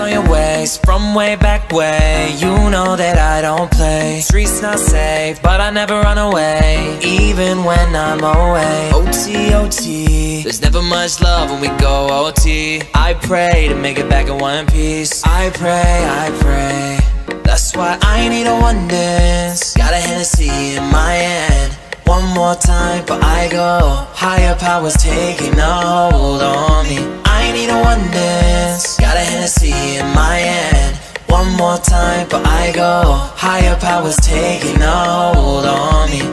your ways from way back way. You know that I don't play. Streets not safe, but I never run away, even when I'm away. OT, OT, there's never much love when we go OT. I pray to make it back in one piece. I pray. That's why I need a one dance. Got a Hennessy in my hand. One more time, but I go. Higher powers taking a hold on me. I need a one dance. Got a Hennessy in my hand. One more time, but I go. Higher powers taking a hold on me.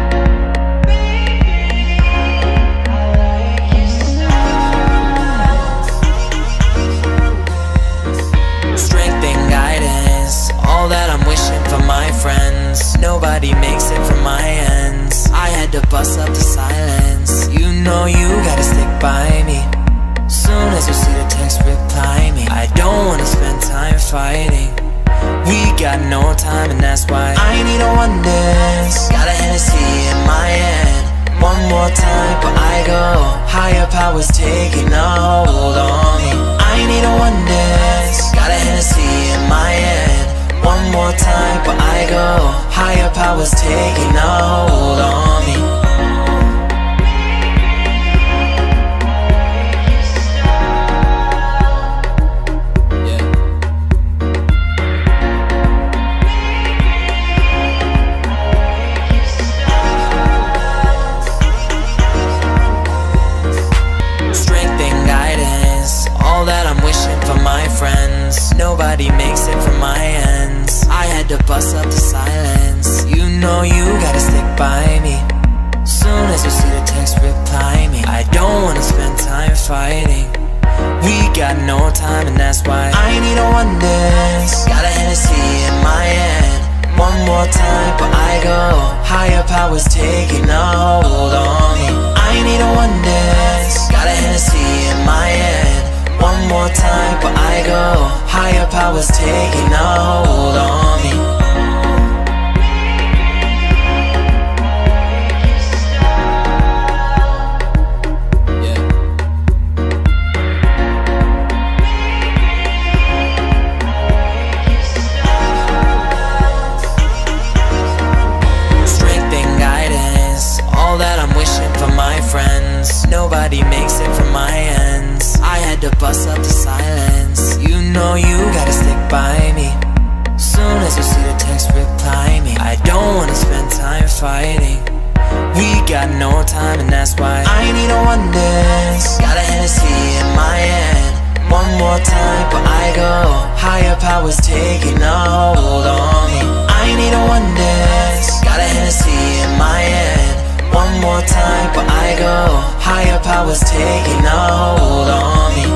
Strength and guidance, all that I'm wishing for my friends. Nobody makes it from my ends. I had to bust up the silence. You know you gotta stick by me. Soon as you see the text, reply me. I don't wanna spend time fighting. We got no time and that's why I need a one dance. Got a Hennessy in my hand. One more time, but I go. Higher powers taking a hold on me. I need a one dance. Got a Hennessy in my hand. One more time, but I go. Higher powers taking a hold on me. Nobody makes it from my ends. I had to bust up the silence. You know you gotta stick by me. Soon as you see the text, reply me. I don't wanna spend time fighting. We got no time and that's why I need a one dance. Got a Hennessy in my hand. One more time, but I go. Higher powers taking a hold on me. I need a one dance. Got a Hennessy in my hand. One more time, but I go. Higher powers taking a hold on me. Strength and guidance, all that I'm wishing for my friends. Nobody makes it from my ends. I had to bust up the silence. You know you gotta stick by me. Soon as you see the text, reply me. I don't wanna spend time fighting. We got no time and that's why I need a one dance. Got a Hennessy in my hand. One more time, but I go. Higher powers taking a hold on me. I need a one dance. Got a Hennessy in my hand. One more time, but I go. Higher powers taking a hold on me.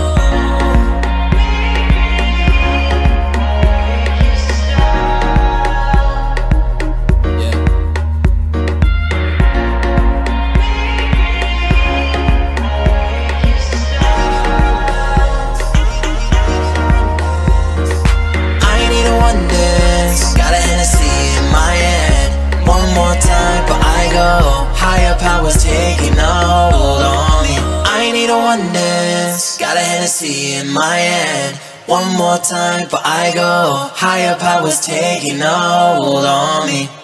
I need a one dance. Got a Hennessy in my hand. One more time, but I go. Higher powers taking a hold on me. I need a one dance. Got a Hennessy in my hand. One more time, but I go. Higher powers taking a hold on me.